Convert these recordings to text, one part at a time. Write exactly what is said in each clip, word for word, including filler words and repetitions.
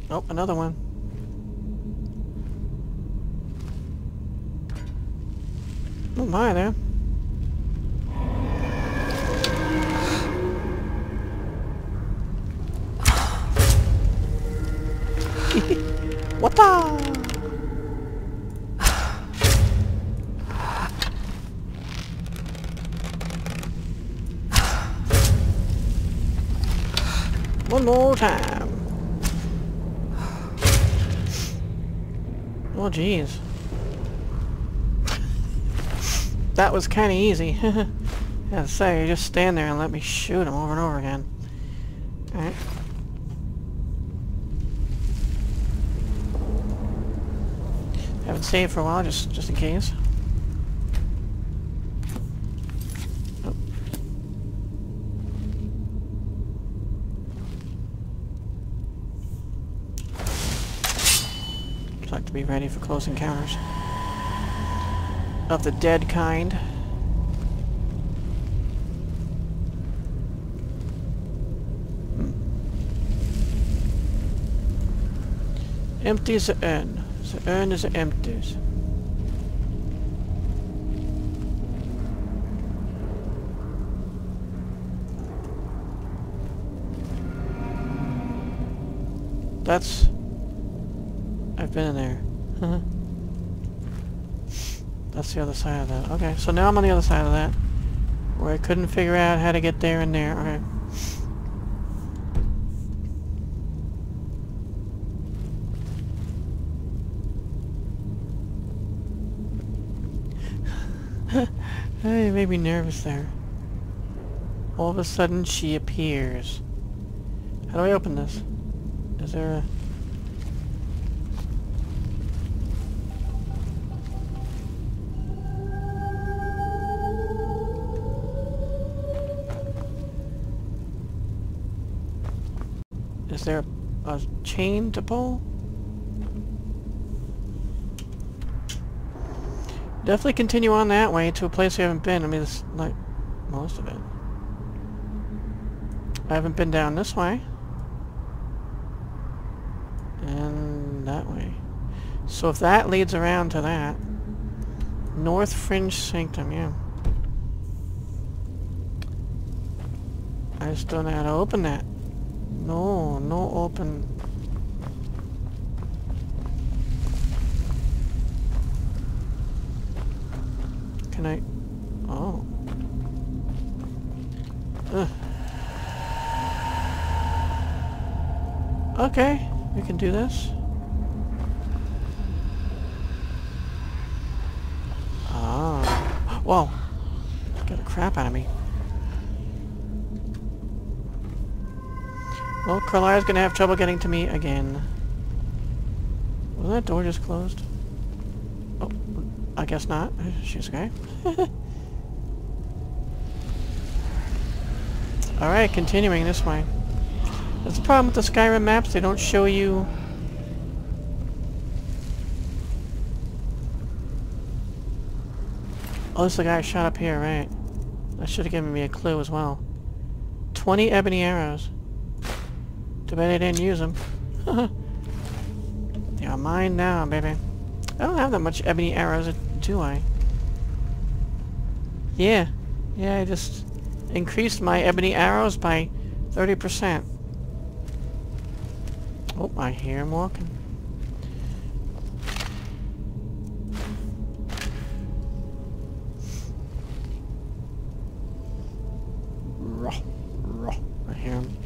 Oh, another one. Oh my there. What the? One more time. Oh jeez. That was kind of easy. I had to say, you just stand there and let me shoot him over and over again. Alright. Haven't saved for a while, just just in case. Oh. I'd like to be ready for close encounters of the dead kind. Hmm. Empty is the urn. The urn is empty. That's... I've been in there. That's the other side of that. Okay, so now I'm on the other side of that. Where I couldn't figure out how to get there and there. Okay. Hey, it made me nervous there. All of a sudden, she appears. How do I open this? Is there a... Is there a, a chain to pull? Definitely continue on that way to a place we haven't been. I mean, this like most of it. I haven't been down this way. And that way. So if that leads around to that. Northfringe Sanctum, yeah. I just don't know how to open that. No, no open. Can I... Oh. Ugh. Okay, we can do this. Ah. Whoa. Got the crap out of me. Well, Carlisle's gonna have trouble getting to me again. Was that door just closed? Oh, I guess not. She's okay. Alright, continuing this way. That's the problem with the Skyrim maps, they don't show you... Oh, this is the guy I shot up here, right. That should have given me a clue as well. twenty ebony arrows. Too bad I didn't use them. They are mine now, baby. I don't have that much ebony arrows, do I? Yeah. Yeah, I just increased my ebony arrows by thirty percent. Oh, I hear him walking. Ruh, ruh. I hear him.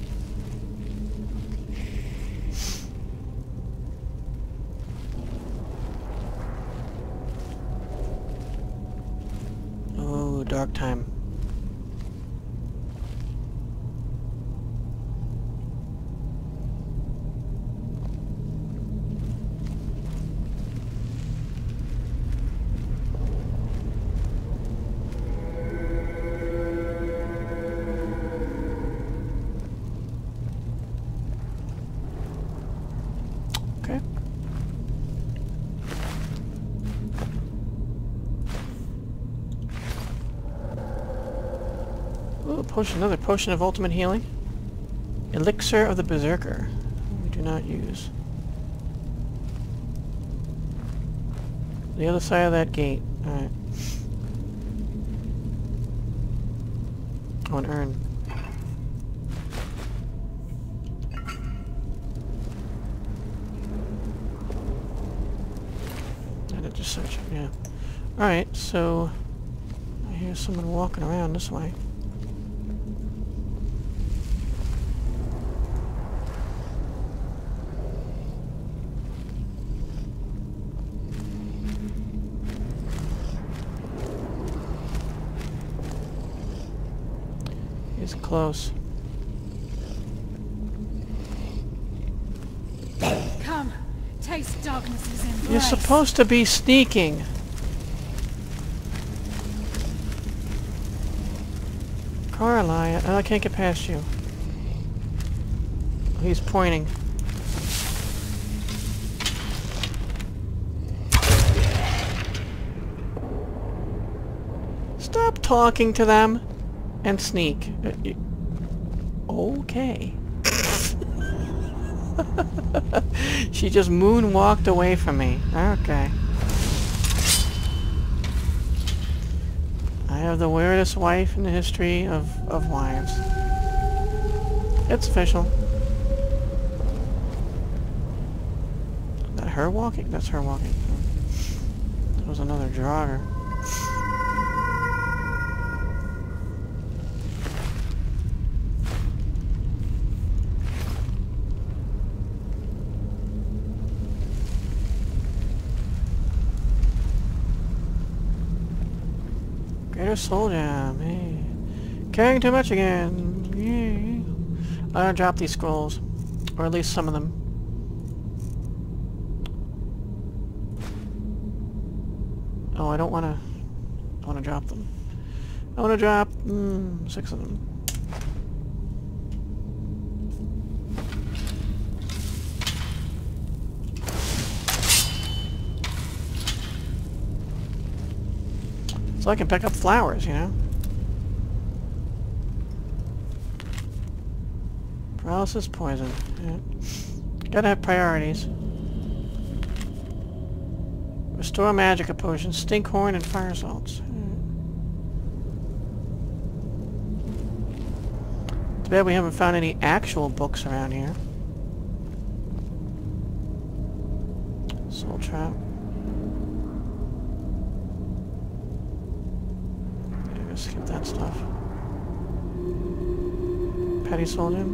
Oh, dark time. Okay. Ooh, potion, another potion of ultimate healing. Elixir of the Berserker. We do not use. the other side of that gate. Alright. Oh, an urn. I did just search it, yeah. Alright, so I hear someone walking around this way. He's close. Come, taste darkness's embrace. You're supposed to be sneaking. Carly, oh, I can't get past you. Oh, he's pointing. Stop talking to them and sneak. Uh, y- okay. She just moonwalked away from me. Okay. I have the weirdest wife in the history of, of wives. It's official. Is that her walking? That's her walking. That was another Draugr. Greater soul jam, hey. Carrying too much again. Yay. I'm gonna drop these scrolls. Or at least some of them. Oh, I don't wanna... I wanna drop them. I wanna drop... Mm, six of them. So I can pick up flowers, you know? Paralysis, poison. Yeah. Gotta have priorities. Restore magic potion, stinkhorn, and fire salts. Too bad we haven't found any actual books around here. Soul trap. Skip that stuff. Petty soul gem.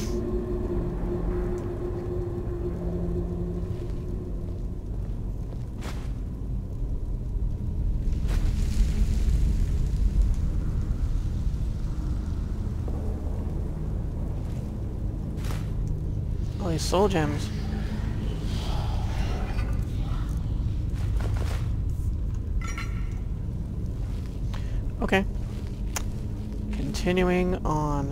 All these soul gems. Okay. Continuing on.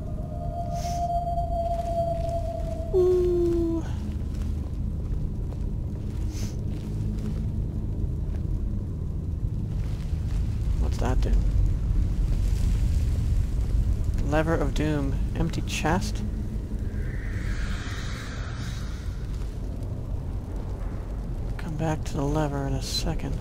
Ooh. What's that do? Lever of Doom. Empty chest? Come back to the lever in a second.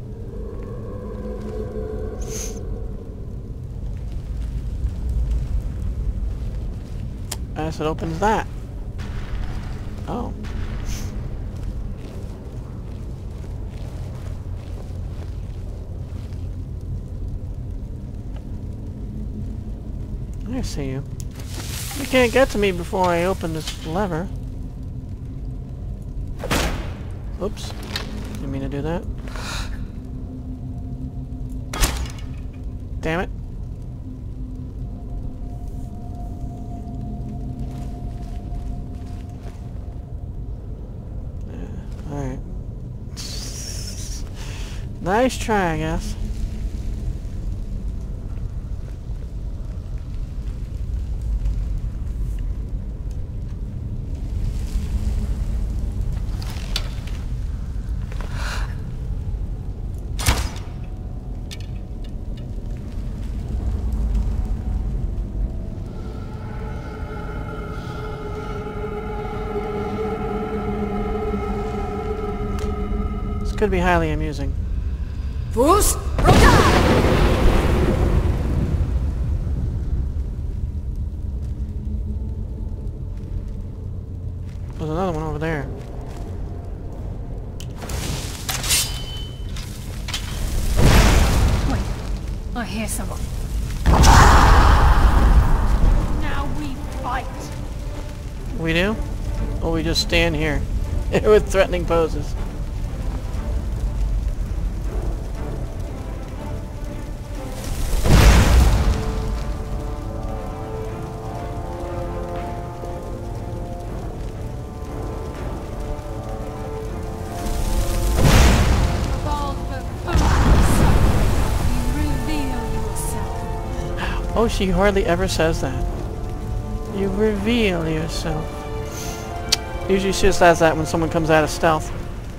I guess it opens that. Oh. I see you. You can't get to me before I open this lever. Oops. Didn't mean to do that. Damn it. Alright. Nice try, I guess. could be highly amusing. Fus, Roda! There's another one over there. Wait, I hear someone. Now we fight. We do? Or we just stand here with threatening poses? Oh, she hardly ever says that. You reveal yourself. Usually she just says that when someone comes out of stealth.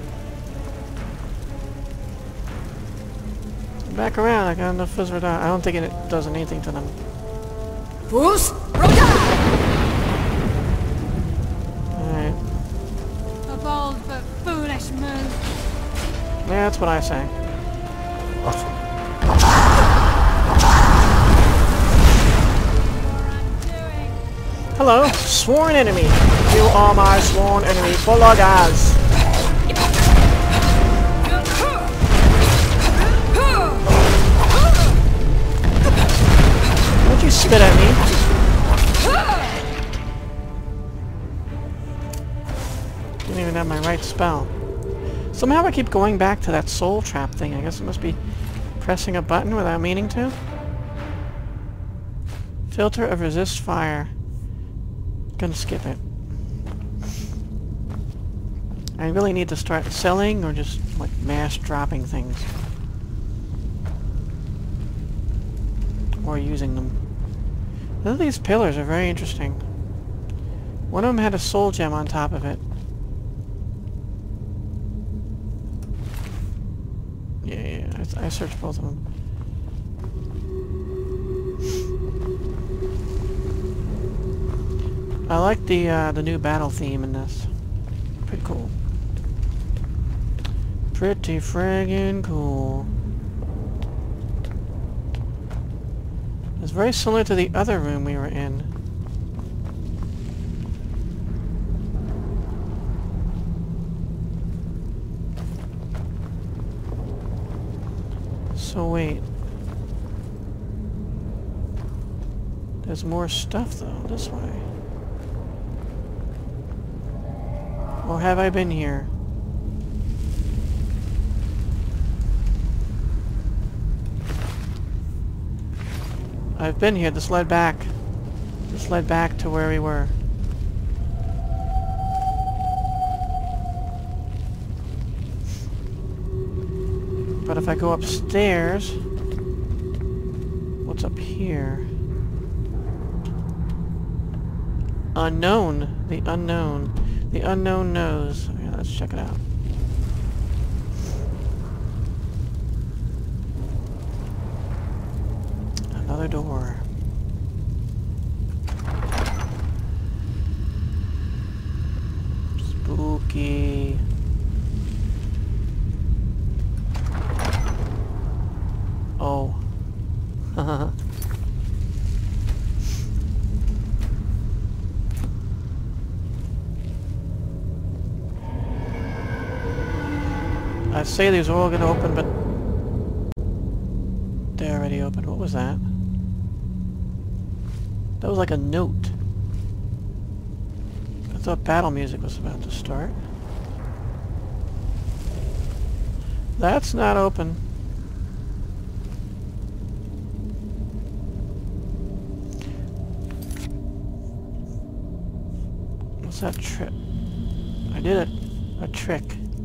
Back around, I got enough fuzz radar. I don't think it does anything to them. Fus, Roda! Alright. A bold but foolish move. Yeah, that's what I say. Hello, sworn enemy. You are my sworn enemy. Bologas. Don't you spit at me? Didn't even have my right spell. Somehow I keep going back to that soul trap thing. I guess it must be pressing a button without meaning to. Filter of resist fire. Gonna skip it. I really need to start selling or just like mass dropping things. Or using them. None of these pillars are very interesting. One of them had a soul gem on top of it. Yeah, yeah, I, I searched both of them. I like the uh, the new battle theme in this. Pretty cool. Pretty friggin' cool. It's very similar to the other room we were in. So wait. There's more stuff though, this way. Or have I been here? I've been here. This led back. This led back to where we were. But if I go upstairs... What's up here? Unknown. The unknown. The unknown knows. Okay, let's check it out. Another door. Spooky. Oh. I say these are all gonna open, but they're already open. What was that? That was like a note. I thought battle music was about to start. That's not open. What's that trick? I did it. A trick.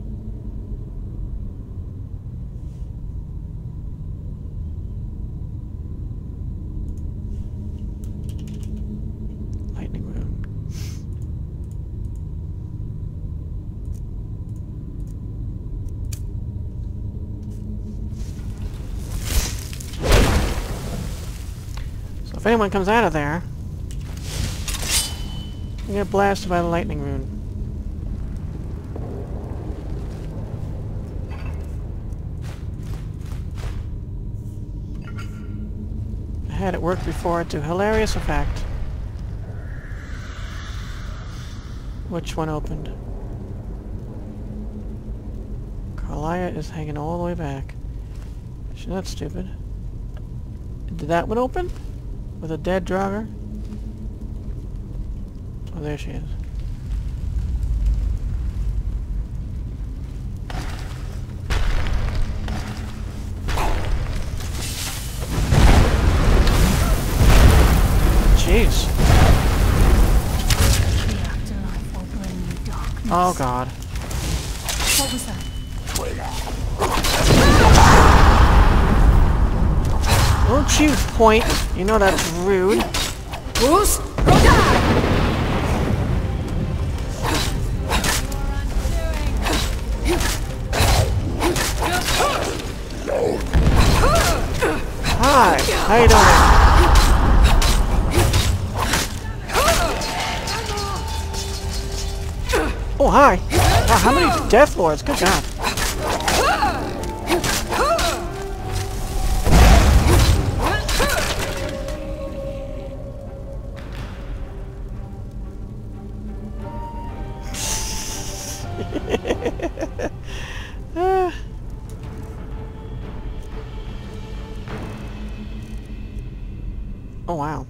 If anyone comes out of there, you get blasted by the lightning rune. had it work before to hilarious effect. Which one opened? Carlia is hanging all the way back. She's not stupid. Did that one open? With a dead Draugr? Oh, there she is. Jeez. The afterlife will bring you darkness. Oh god. What was that? Don't you point. You know that's rude. Bruce? Hi. How you doing? Oh, hi. Wow, how many Death Lords? Good job. uh. Oh, wow.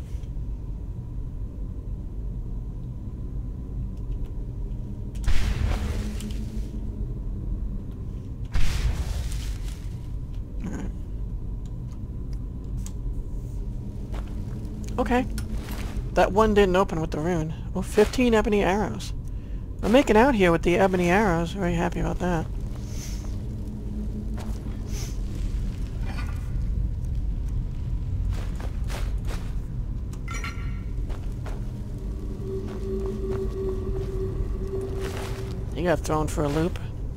Okay. That one didn't open with the rune. Oh, fifteen ebony arrows. I'm making out here with the ebony arrows. Very happy about that. You got thrown for a loop.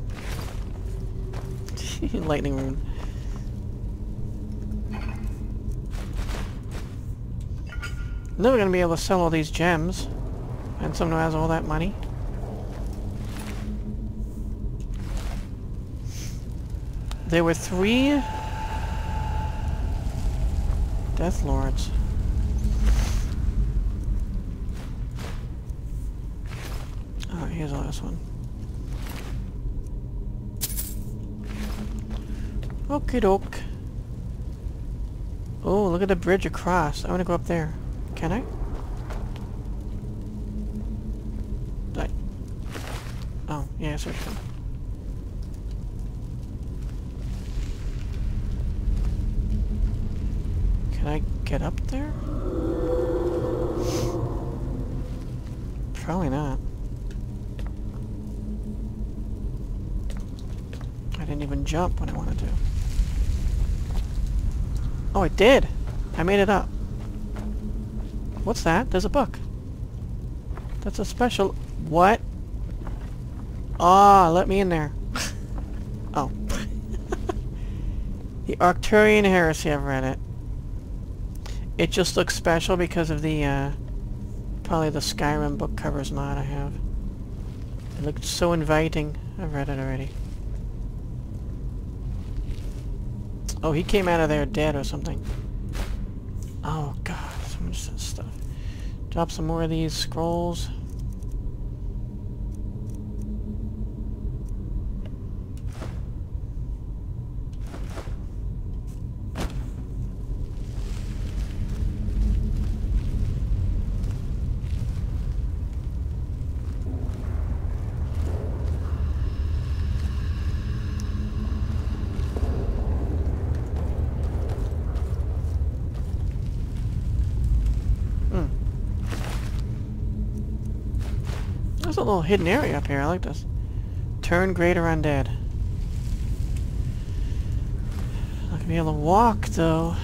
Lightning rune. Never gonna be able to sell all these gems. And someone who has all that money. There were three Death Lords. Oh, here's the last one. Okie doke. Oh, look at the bridge across. I want to go up there. Can I? I... Oh, yeah, so I can. Can I get up there? Probably not. I didn't even jump when I wanted to. Oh, I did! I made it up. What's that? There's a book. That's a special... What? Ah, let me in there. Oh. The Arcturian Heresy, I've read it. It just looks special because of the, uh... probably the Skyrim book covers mod I have. It looked so inviting. I've read it already. Oh, he came out of there dead or something. Oh, God. So much stuff. Drop some more of these scrolls. There's a little hidden area up here. I like this. Turn greater undead. Not gonna be able to walk though.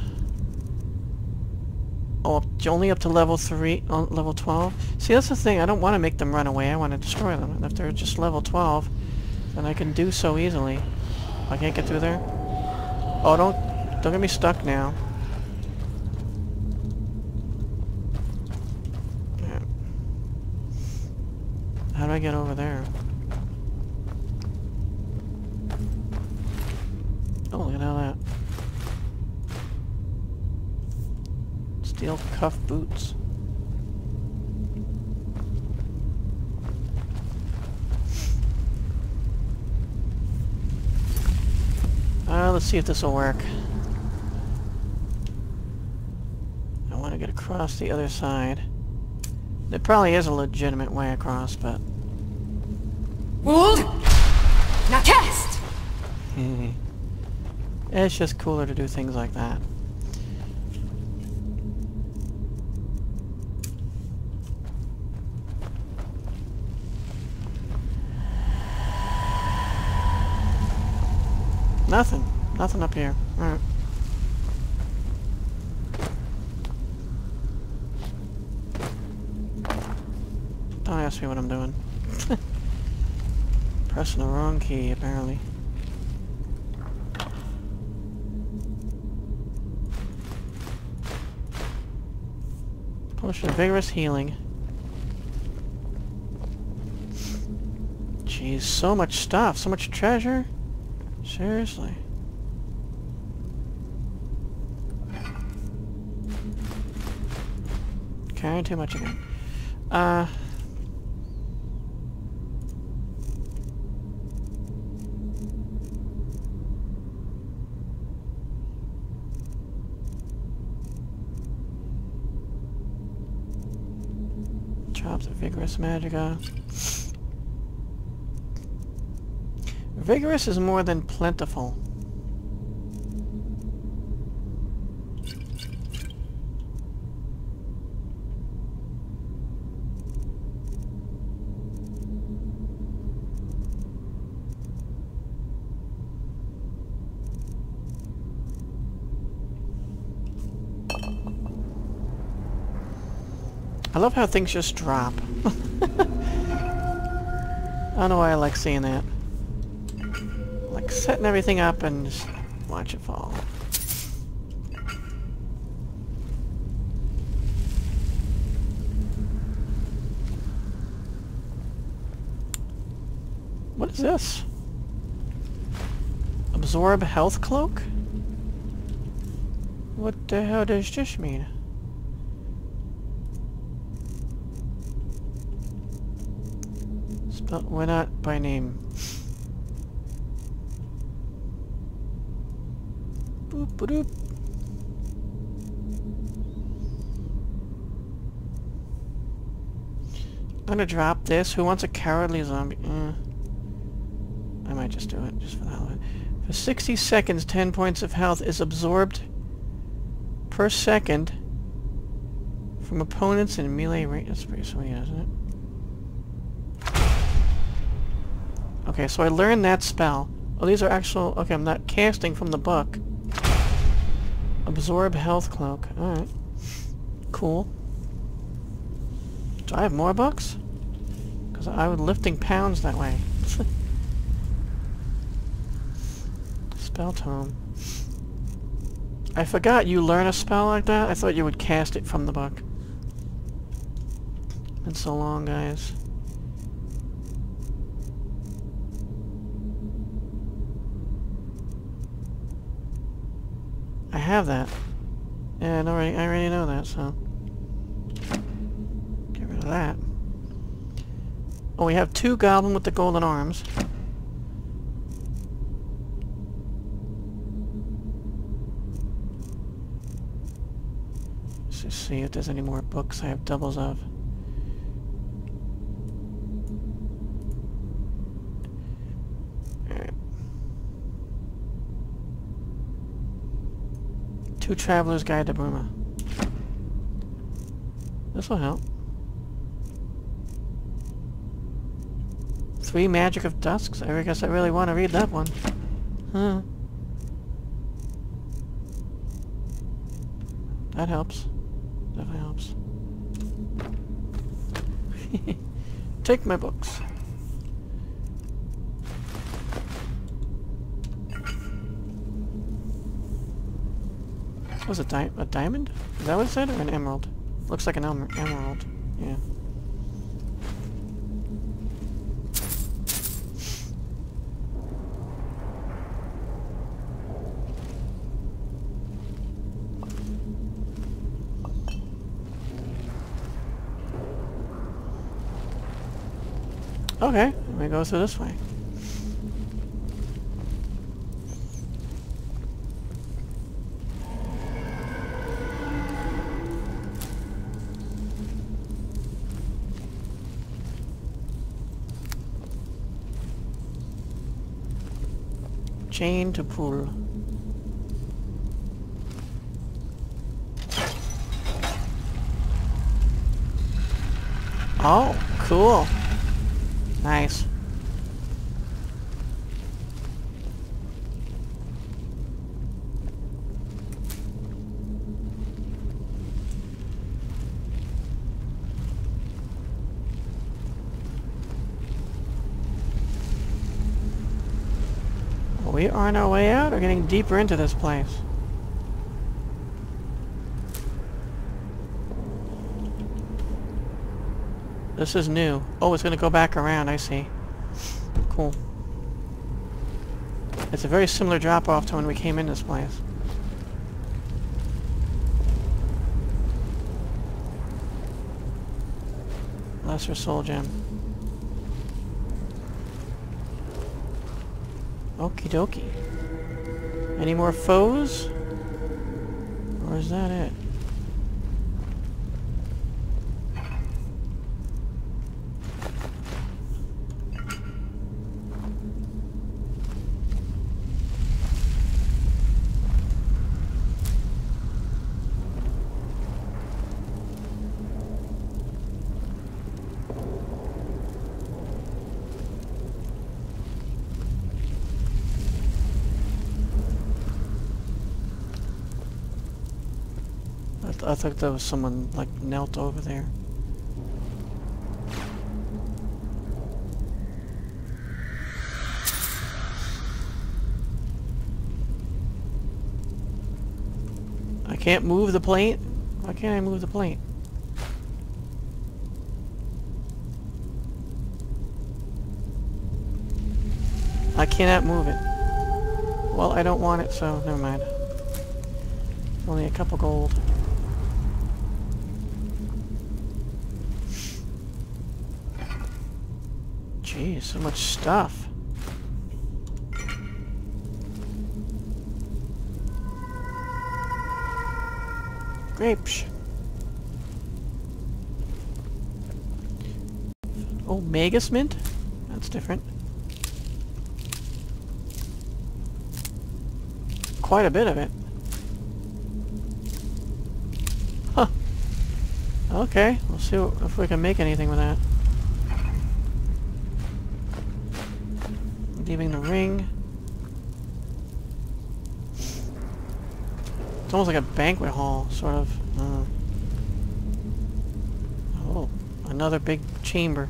Oh, only up to level three, uh, level twelve. See, that's the thing. I don't want to make them run away. I want to destroy them. And if they're just level twelve, then I can do so easily. I can't get through there. Oh, don't, don't get me stuck now. How do I get over there? Oh, look at all that. Steel cuff boots. Uh, let's see if this will work. I want to get across the other side. There probably is a legitimate way across, but... Wool! Now cast! It's just cooler to do things like that. Nothing. Nothing up here. Alright. Don't ask me what I'm doing. Pressing the wrong key, apparently. Potion of vigorous healing. Jeez, so much stuff, so much treasure. Seriously. Carrying too much again. Uh... Drops of vigorous magica. Vigorous is more than plentiful. I love how things just drop. I don't know why I like seeing that. Like setting everything up and just watch it fall. What is this? Absorb health cloak? What the hell does this mean? Spell, why not by name? Boop, boop. I'm gonna drop this. Who wants a cowardly zombie? Eh. I might just do it, just for the hell of it. For sixty seconds, ten points of health is absorbed per second from opponents in melee range. That's pretty sweet, isn't it? Okay, so I learned that spell. Oh, these are actual... Okay, I'm not casting from the book. Absorb health cloak. Alright. Cool. Do I have more books? Because I was lifting pounds that way. Spell tome. I forgot you learn a spell like that. I thought you would cast it from the book. Been so long, guys. I have that. Yeah, I already, I already know that, so... Get rid of that. Oh, we have two goblin with the golden arms. Let's just see if there's any more books I have doubles of. Two Traveler's Guide to Bruma. This will help. Three Magic of Dusks? I guess I really want to read that one. Huh. That helps. Definitely helps. Take my books. Was it di a diamond? Is that what it said, or an emerald? Looks like an em emerald. Yeah. Okay, let me go through this way. Chain to pull. Oh, cool. Nice. We are on our way out or getting deeper into this place? This is new. Oh, it's going to go back around, I see. Cool. It's a very similar drop-off to when we came in this place. Lesser soul gem. Okie dokie. Any more foes? Or is that it? I thought there was someone, like, knelt over there. I can't move the plate? Why can't I move the plate? I cannot move it. Well, I don't want it, so never mind. Only a couple gold. Jeez, so much stuff. Grapes. Oh, Magus Mint? That's different. Quite a bit of it. Huh. Okay, we'll see what, if we can make anything with that. Leaving the ring. It's almost like a banquet hall, sort of. Uh, oh, another big chamber.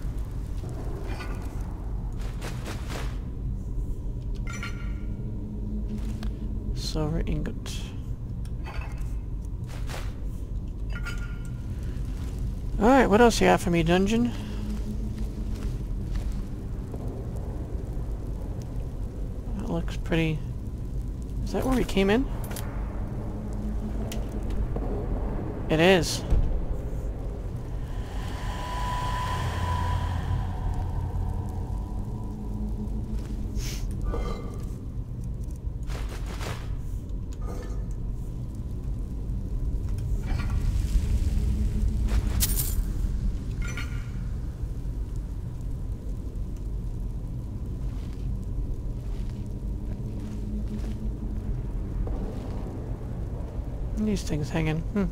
Silver ingot. Alright, what else you got for me, dungeon? That looks pretty... Is that where we came in? It is. These things hanging. Hmm.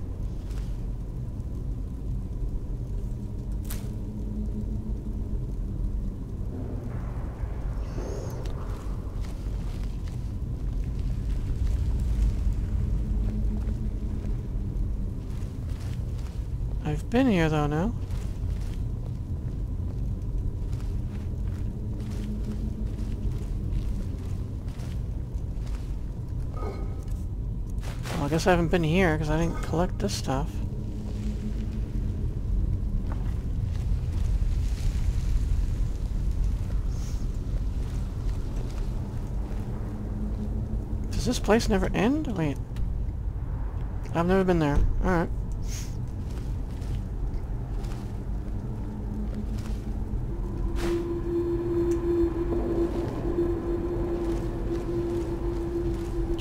I've been here though now. Well, I guess I haven't been here because I didn't collect this stuff. Does this place never end? Wait. I've never been there. Alright.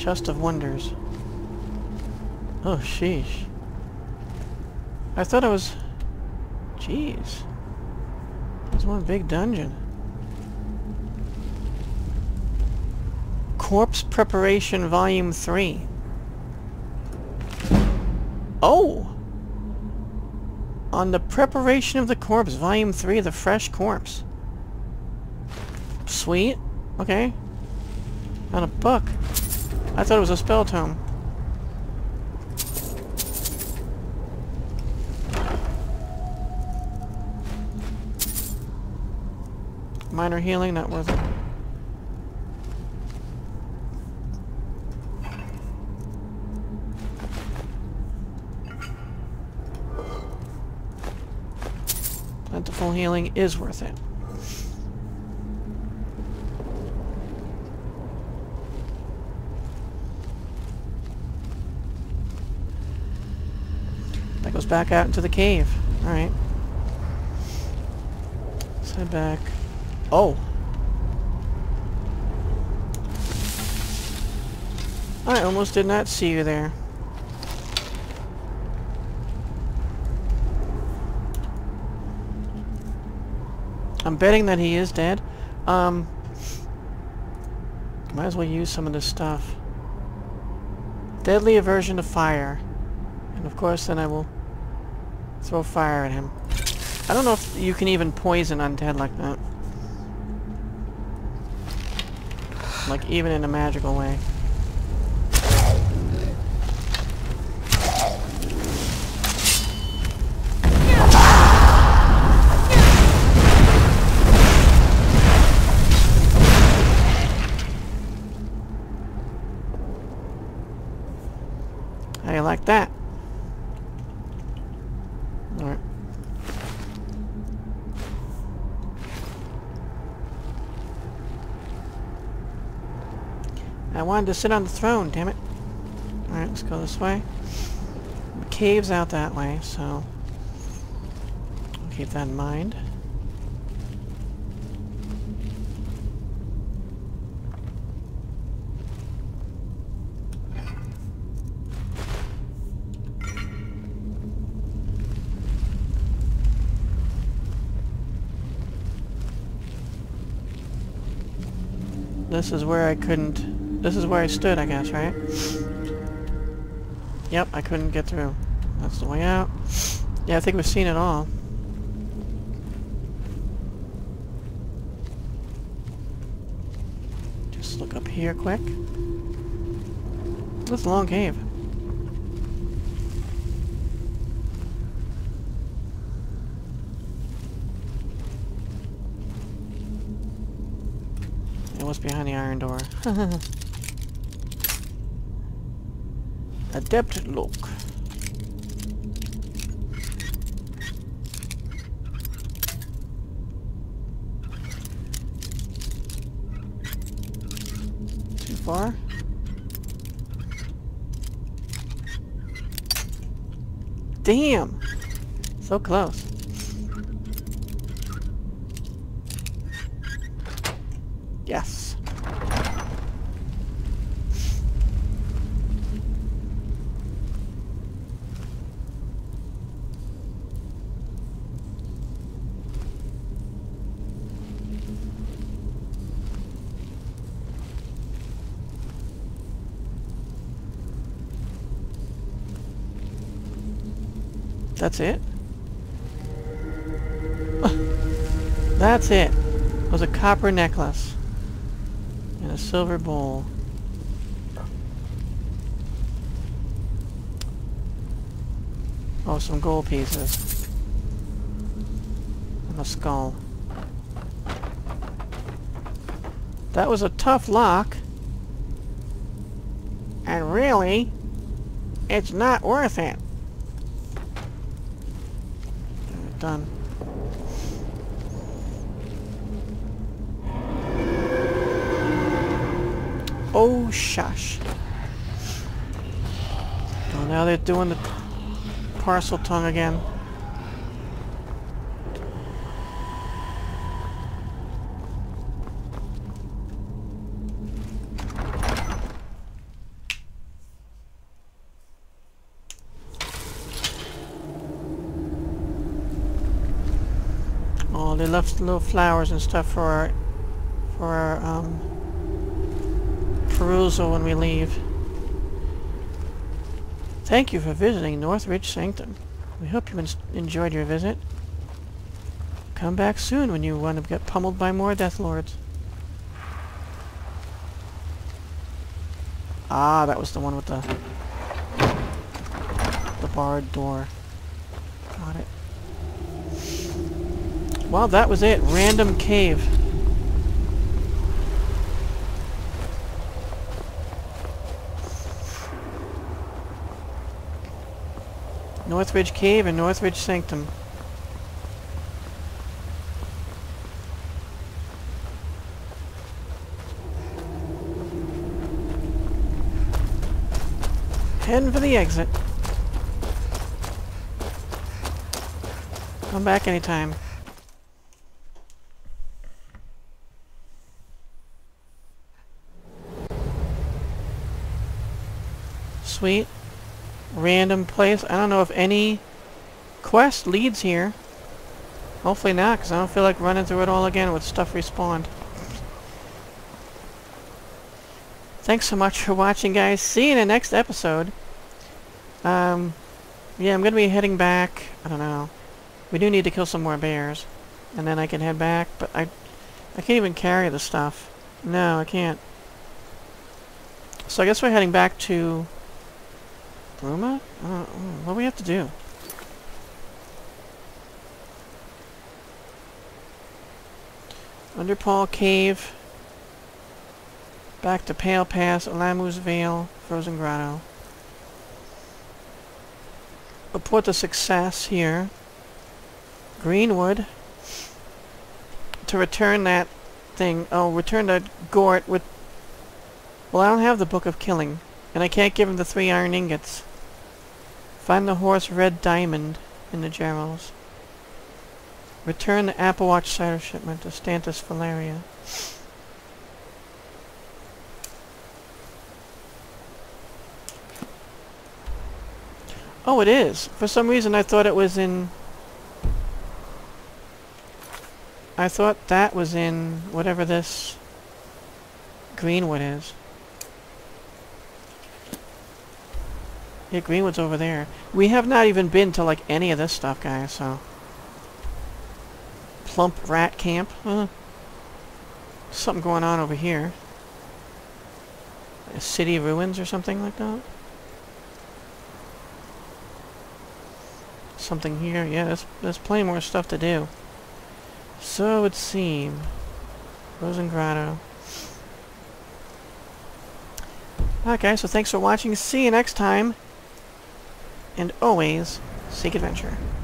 Chest of Wonders. Oh, sheesh. I thought it was... Jeez. It's one big dungeon. Corpse Preparation Volume three. Oh! On the Preparation of the Corpse, Volume three, The Fresh Corpse. Sweet. Okay. Not a book. I thought it was a spell tome. Minor healing, not worth it. Plentiful healing is worth it. That goes back out into the cave. Alright. Let's head back. Oh! I almost did not see you there. I'm betting that he is dead. Um, might as well use some of this stuff. Deadly aversion to fire. And of course then I will throw fire at him. I don't know if you can even poison undead like that. Like even in a magical way. How do you like that? Alright. I wanted to sit on the throne, damn it. Alright, let's go this way. The cave's out that way, so I'll keep that in mind. This is where I couldn't... This is where I stood, I guess, right? Yep, I couldn't get through. That's the way out. Yeah, I think we've seen it all. Just look up here quick. This is a long cave. What's behind the iron door? Adept look. Too far? Damn! So close. Yes. That's it? That's it. It was a copper necklace. And a silver bowl. Oh, some gold pieces. And a skull. That was a tough lock. And really, it's not worth it. Done. Oh, shush. Oh, now they're doing the parcel tongue again. they left little flowers and stuff for our, for our, um, perusal when we leave. Thank you for visiting Northfringe Sanctum. We hope you en enjoyed your visit. Come back soon when you want to get pummeled by more Death Lords. Ah, that was the one with the the barred door. Got it. Well, that was it. Random cave. Northfringe Cave and Northfringe Sanctum. Heading for the exit. Come back anytime. Sweet. Random place. I don't know if any quest leads here. Hopefully not, because I don't feel like running through it all again with stuff respawned. Thanks so much for watching, guys. See you in the next episode. Um, yeah, I'm going to be heading back. I don't know. We do need to kill some more bears. And then I can head back, but I, I can't even carry the stuff. No, I can't. So I guess we're heading back to Bruma? Uh, what do we have to do? Underpaw Cave. Back to Pale Pass, Lamu's Vale, Frozen Grotto. Report the success here. Greenwood. To return that thing. Oh, return the Gort with... Well, I don't have the Book of Killing. And I can't give him the three iron ingots. Find the horse Red Diamond in the Gerals. Return the Apple Watch cider shipment to Stantis Valeria. Oh, it is. For some reason I thought it was in... I thought that was in whatever this Greenwood is. Yeah, Greenwood's over there. We have not even been to, like, any of this stuff, guys, so... Plump Rat Camp? Huh? Something going on over here. A city ruins or something like that? Something here. Yeah, there's, there's plenty more stuff to do. So it would seem. Frozen Grotto. Alright, guys, so thanks for watching. See you next time. And always, seek adventure.